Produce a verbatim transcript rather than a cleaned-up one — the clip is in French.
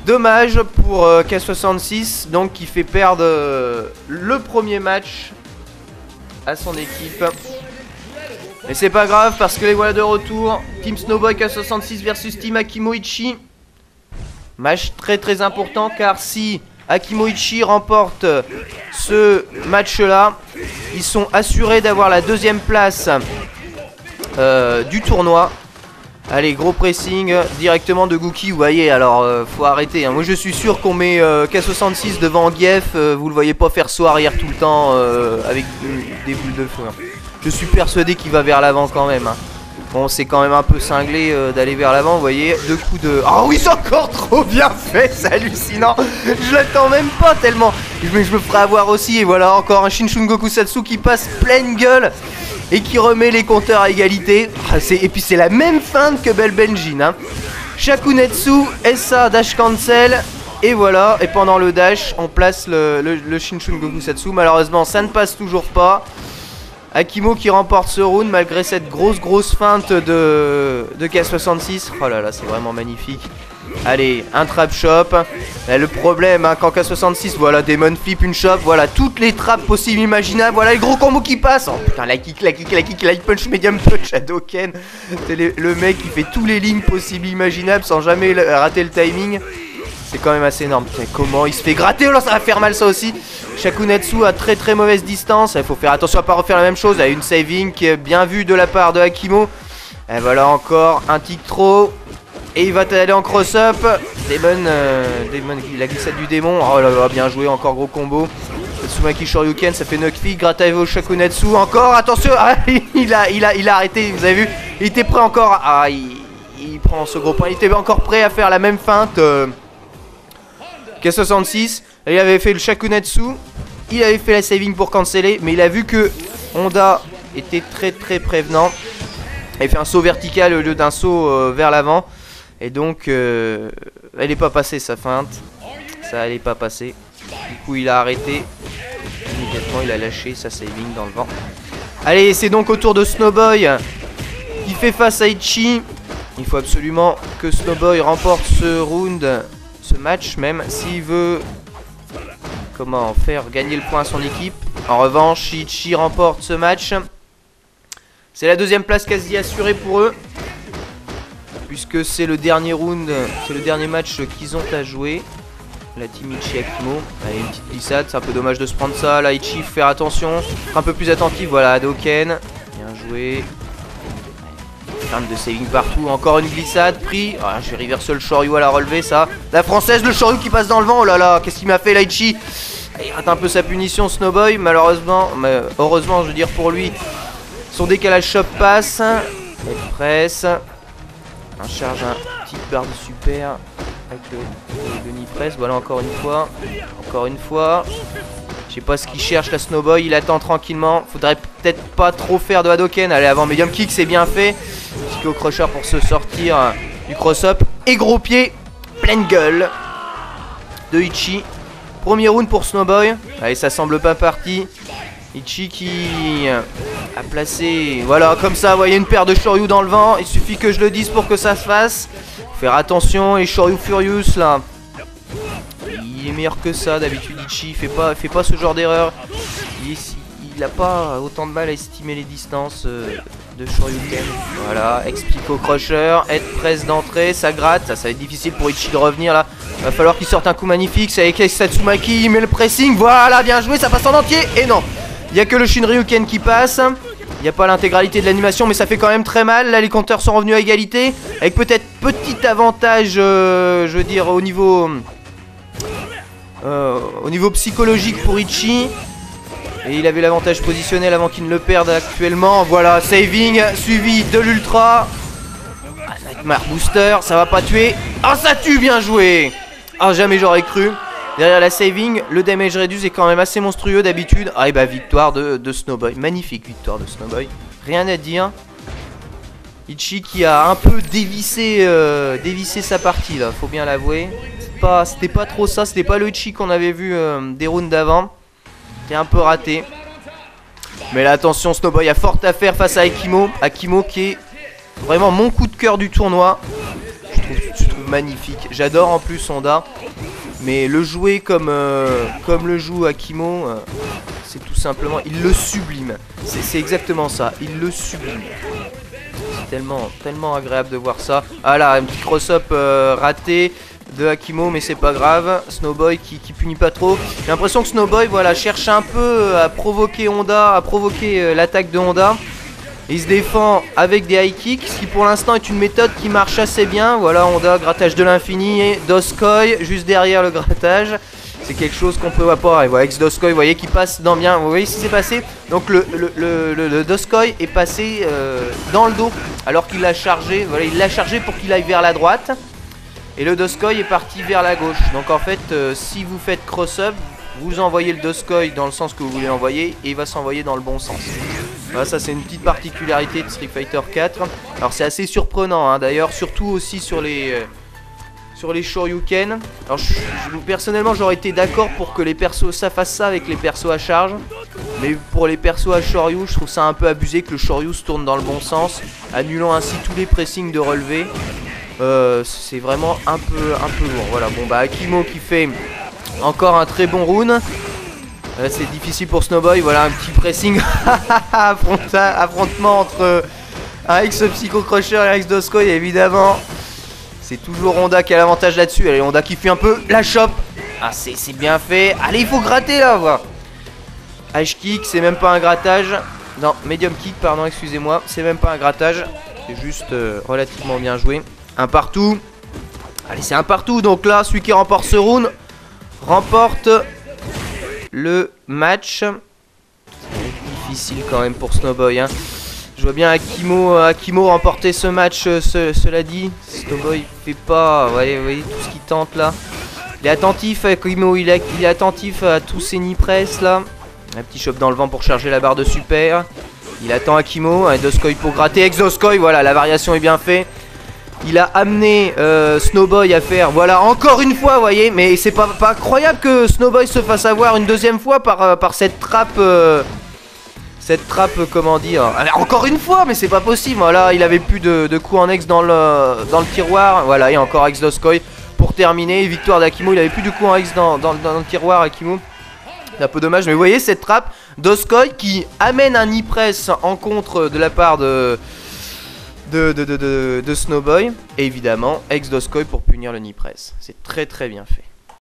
dommage pour euh, K soixante-six, donc qui fait perdre euh, le premier match à son équipe. Mais c'est pas grave parce que les voilà de retour. Team Snowboy K soixante-six versus Team Akimoichi. Match très très important car si Akimoichi remporte ce match là, ils sont assurés d'avoir la deuxième place euh, du tournoi. Allez, gros pressing directement de Gookie. Vous voyez, alors euh, faut arrêter hein. Moi je suis sûr qu'on met euh, K soixante-six devant Gief, euh, vous le voyez pas faire saut arrière tout le temps euh, avec euh, des boules de feu hein. Je suis persuadé qu'il va vers l'avant quand même hein. Bon, c'est quand même un peu cinglé euh, d'aller vers l'avant, vous voyez. Deux coups de... Oh oui, c'est encore trop bien fait, c'est hallucinant. Je l'attends même pas tellement. Je me, je me ferai avoir aussi. Et voilà, encore un Shinshin Gokusatsu qui passe pleine gueule et qui remet les compteurs à égalité. Ah, et puis c'est la même feinte que Bell Benjin hein. Shakunetsu, S A, dash cancel. Et voilà, et pendant le dash, on place le, le, le Shinshin Gokusatsu. Malheureusement, ça ne passe toujours pas. Akimo qui remporte ce round malgré cette grosse grosse feinte de, de K soixante-six. Oh là là, c'est vraiment magnifique. Allez, un trap shop. Là, le problème, hein, quand K soixante-six, voilà, Demon Flip, une shop, voilà, toutes les trappes possibles, imaginables. Voilà les gros combos qui passent. Oh putain, la kick, la kick, la kick, light punch, medium punch, Hadouken. C'est le, le mec qui fait tous les lignes possibles, imaginables, sans jamais rater le timing. C'est quand même assez énorme. Putain, comment il se fait gratter? Oh là, ça va faire mal ça aussi. Shakunetsu à très très mauvaise distance. Il faut faire attention à pas refaire la même chose. Il y a une saving qui est bien vue de la part de Akimo. Et voilà encore un tic trop. Et il va aller en cross-up. Demon, euh, Demon, la glissade du démon. Oh là là, bien joué, encore gros combo. Tsumaki Shoryuken, ça fait knock-fi. Grataevo Shakunetsu, encore, attention. Ah, il, a, il, a, il a arrêté, vous avez vu. Il était prêt encore. Ah, il, il prend ce gros point. Il était encore prêt à faire la même feinte. Euh, K soixante-six, il avait fait le Shakunetsu, il avait fait la saving pour canceller, mais il a vu que Honda était très très prévenant. Il fait un saut vertical au lieu d'un saut euh, vers l'avant. Et donc, euh, elle n'est pas passée sa feinte. Ça allait pas passer. Du coup, il a arrêté. Immédiatement, il a lâché sa saving dans le vent. Allez, c'est donc au tour de Snowboy qui fait face à Ichi. Il faut absolument que Snowboy remporte ce round. Ce match même s'il veut comment faire gagner le point à son équipe. En revanche, Ichi remporte ce match. C'est la deuxième place quasi assurée pour eux puisque c'est le dernier round, c'est le dernier match qu'ils ont à jouer. La team Ichi Akimo. Allez, une petite glissade, c'est un peu dommage de se prendre ça. Là, Ichi, faut faire attention, un peu plus attentif. Voilà, Hadouken, bien joué. De saving partout, encore une glissade, pris. Ah, je vais reverser le Shoryu à la relevée, ça. La française, le Shoryu qui passe dans le vent. Oh là là, qu'est-ce qu'il m'a fait, Laichi? Il rate un peu sa punition, Snowboy. Malheureusement, mais heureusement, je veux dire pour lui, son décalage shop passe. Il presse. Un charge, un petite barre de super avec le, le, le knee press. Voilà, encore une fois. Encore une fois. Je sais pas ce qu'il cherche, la Snowboy. Il attend tranquillement. Faudrait peut-être pas trop faire de Hadouken. Allez, avant medium kick, c'est bien fait. Au crusher pour se sortir euh, du cross-up. Et gros pied, pleine gueule de Ichi. Premier round pour Snowboy. Allez, ça semble pas parti. Ichi qui euh, a placé, voilà, comme ça, vous voyez une paire de Shoryu dans le vent. Il suffit que je le dise pour que ça se fasse. Faut faire attention, et Shoryu Furious là, il est meilleur que ça d'habitude. Ichi fait pas, fait pas ce genre d'erreur. Il, il a pas autant de mal à estimer les distances euh, de Shoryuken. Voilà, explique au crusher, head press d'entrée, ça gratte, ça, ça va être difficile pour Ichi de revenir là. Va falloir qu'il sorte un coup magnifique, c'est avec Satsumaki, il met le pressing, voilà, bien joué, ça passe en entier. Et non, il n'y a que le Shinryuken qui passe. Il n'y a pas l'intégralité de l'animation, mais ça fait quand même très mal. Là, les compteurs sont revenus à égalité, avec peut-être petit avantage, euh, je veux dire, au niveau, euh, au niveau psychologique pour Ichi. Et il avait l'avantage positionnel avant qu'il ne le perde actuellement. Voilà, saving suivi de l'ultra. Ah, Nightmare Booster, ça va pas tuer. Ah, ça tue, bien joué. Ah, jamais j'aurais cru. Derrière la saving, le damage reduce est quand même assez monstrueux d'habitude. Ah, et bah, victoire de, de Snowboy. Magnifique victoire de Snowboy. Rien à dire. Ichi qui a un peu dévissé, euh, dévissé sa partie là, faut bien l'avouer. C'était pas, pas trop ça, c'était pas le Ichi qu'on avait vu euh, des rounds d'avant. C'était un peu raté. Mais là, attention, Snowboy a fort à faire face à Akimo. Akimo qui est vraiment mon coup de cœur du tournoi. Je trouve, je trouve magnifique. J'adore en plus Honda. Mais le jouer comme, euh, comme le joue Akimo, euh, c'est tout simplement... Il le sublime. C'est exactement ça. Il le sublime. C'est tellement, tellement agréable de voir ça. Ah là, un petit cross-up euh, raté de Akimo, mais c'est pas grave. Snowboy qui, qui punit pas trop. J'ai l'impression que Snowboy, voilà, cherche un peu à provoquer Honda, à provoquer euh, l'attaque de Honda. Et il se défend avec des high kicks, ce qui pour l'instant est une méthode qui marche assez bien. Voilà, Honda, grattage de l'infini et Doskoi juste derrière le grattage. C'est quelque chose qu'on peut voir. Et voilà, ex Doskoi, vous voyez, qui passe dans bien. Vous voyez ce qui s'est passé? Donc le, le, le, le, le Doskoi est passé euh, dans le dos alors qu'il l'a chargé. Voilà, il l'a chargé pour qu'il aille vers la droite. Et le Doskoi est parti vers la gauche. Donc en fait, euh, si vous faites cross-up, vous envoyez le Doskoi dans le sens que vous voulez l'envoyer et il va s'envoyer dans le bon sens. Voilà, ça c'est une petite particularité de Street Fighter quatre. Alors c'est assez surprenant hein, d'ailleurs, surtout aussi sur les euh, sur les Shoryuken. Alors je, je, personnellement j'aurais été d'accord pour que les persos ça fasse ça avec les persos à charge. Mais pour les persos à Shoryu, je trouve ça un peu abusé que le Shoryu se tourne dans le bon sens, annulant ainsi tous les pressings de relevé. Euh, c'est vraiment un peu un peu lourd. Voilà, bon bah Akimo qui fait encore un très bon rune. Euh, c'est difficile pour Snowboy, voilà un petit pressing affrontement entre un ex Psycho Crusher et un ex Doskoi évidemment. C'est toujours Honda qui a l'avantage là-dessus. Allez, Honda qui fait un peu la chope. Ah, c'est bien fait. Allez, il faut gratter là, voilà. H kick, c'est même pas un grattage. Non, medium kick, pardon, excusez-moi. C'est même pas un grattage. C'est juste euh, relativement bien joué. Un partout. Allez, c'est un partout. Donc là, celui qui remporte ce round remporte le match. C'est difficile quand même pour Snowboy, hein. Je vois bien Akimo, Akimo remporter ce match, euh, ce, cela dit. Snowboy fait pas, vous voyez, vous voyez tout ce qu'il tente là. Il est attentif, Akimo, il est, il est attentif à tous ses knee press là. Un petit chop dans le vent pour charger la barre de super. Il attend Akimo, un Doskoi pour gratter. Ex Doskoi, voilà, la variation est bien faite. Il a amené euh, Snowboy à faire, voilà, encore une fois, vous voyez. Mais c'est pas, pas incroyable que Snowboy se fasse avoir une deuxième fois par, euh, par cette trappe... Euh, Cette trappe, comment dire, encore une fois, mais c'est pas possible. Voilà, il avait plus de, de coups en ex dans le, dans le tiroir. Voilà, et encore ex Doskoi pour terminer. Victoire d'Akimo, il avait plus de coups en ex dans, dans, dans le tiroir, Akimo. C'est un peu dommage, mais vous voyez cette trappe, Doskoi qui amène un knee press en contre de la part de, de, de, de, de, de Snowboy. Et évidemment, ex Doskoi pour punir le knee press. C'est très très bien fait.